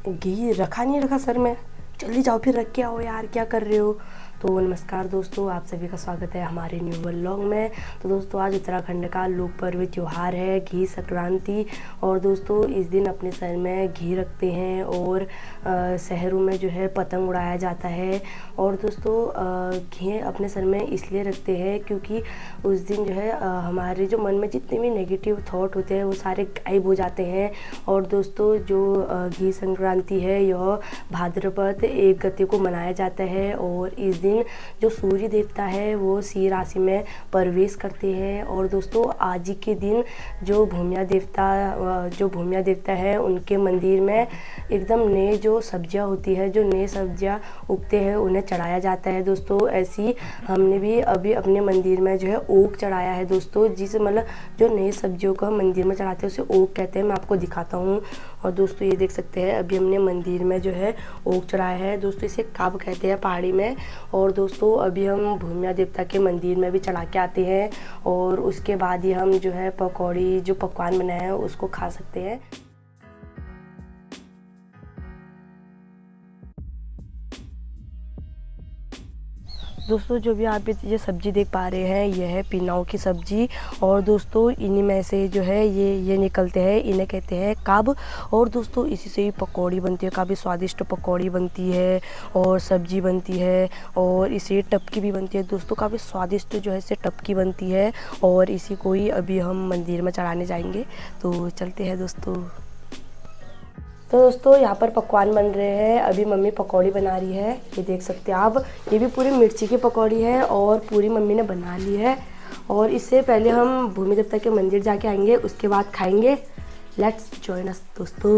घी रखा नहीं रखा सर में, जल्दी जाओ फिर रख के आओ यार, क्या कर रहे हो। तो नमस्कार दोस्तों, आप सभी का स्वागत है हमारे न्यू व्लॉग में। तो दोस्तों आज उत्तराखंड का लोक पर्व त्यौहार है घी संक्रांति। और दोस्तों इस दिन अपने सर में घी रखते हैं और शहरों में जो है पतंग उड़ाया जाता है। और दोस्तों घी अपने सर में इसलिए रखते हैं क्योंकि उस दिन जो है हमारे जो मन में जितने भी नेगेटिव थॉट होते हैं वो सारे गायब हो जाते हैं। और दोस्तों जो घी संक्रांति है यह भाद्रपद 1 गते को मनाया जाता है। और इस दिन जो सूर्य देवता है वो सिंह राशि में प्रवेश करते हैं। और दोस्तों आज के दिन जो भूमिया देवता है उनके मंदिर में एकदम नए जो सब्जियां होती है, जो नए सब्जियां उगते हैं उन्हें चढ़ाया जाता है। दोस्तों ऐसी हमने भी अभी अपने मंदिर में जो है ओक चढ़ाया है दोस्तों, जिस मतलब जो नए सब्जियों को हम मंदिर में चढ़ाते हैं उसे ओक कहते हैं। मैं आपको दिखाता हूँ। और दोस्तों ये देख सकते हैं अभी हमने मंदिर में जो है ओक चढ़ाया है। दोस्तों इसे काब कहते हैं पहाड़ी में। और दोस्तों अभी हम भूमिया देवता के मंदिर में भी चढ़ा के आते हैं और उसके बाद ही हम जो है पकौड़ी जो पकवान बनाए हैं उसको खा सकते हैं। दोस्तों जो भी आप ये सब्ज़ी देख पा रहे हैं यह है पिनाओ की सब्ज़ी। और दोस्तों इन्हीं में से जो है ये निकलते हैं, इन्हें कहते हैं काब। और दोस्तों इसी से ही पकौड़ी बनती है, काफ़ी स्वादिष्ट पकौड़ी बनती है और सब्ज़ी बनती है। और इसे टपकी भी बनती है दोस्तों, काफ़ी स्वादिष्ट जो है इसे टपकी बनती है। और इसी को ही अभी हम मंदिर में चढ़ाने जाएंगे, तो चलते हैं दोस्तों। तो दोस्तों यहाँ पर पकवान बन रहे हैं। अभी मम्मी पकौड़ी बना रही है, ये देख सकते हैं आप। ये भी पूरी मिर्ची की पकौड़ी है और पूरी मम्मी ने बना ली है। और इससे पहले हम भूमि देवता के मंदिर जाके आएंगे, उसके बाद खाएंगे। लेट्स जॉइन अस दोस्तों।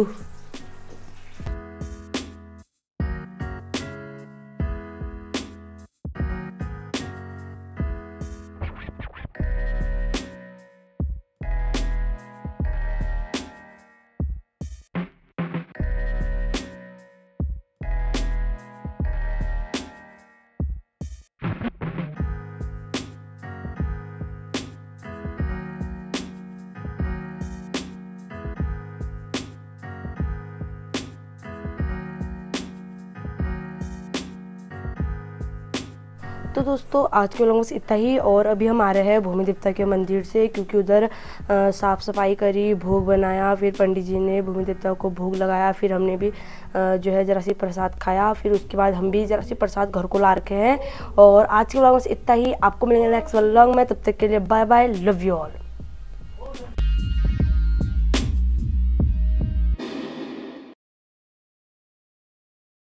तो दोस्तों आज के व्लॉग में इतना ही। और अभी हम आ रहे हैं भूमि देवता के मंदिर से, क्योंकि उधर साफ़ सफाई करी, भोग बनाया, फिर पंडित जी ने भूमि देवता को भोग लगाया, फिर हमने भी जो है जरा सी प्रसाद खाया, फिर उसके बाद हम भी जरा सी प्रसाद घर को ला रखे हैं। और आज के व्लॉग में इतना ही। आपको मिलेंगे नेक्स्ट व्लॉग में, तब तक के लिए bye bye, love you all.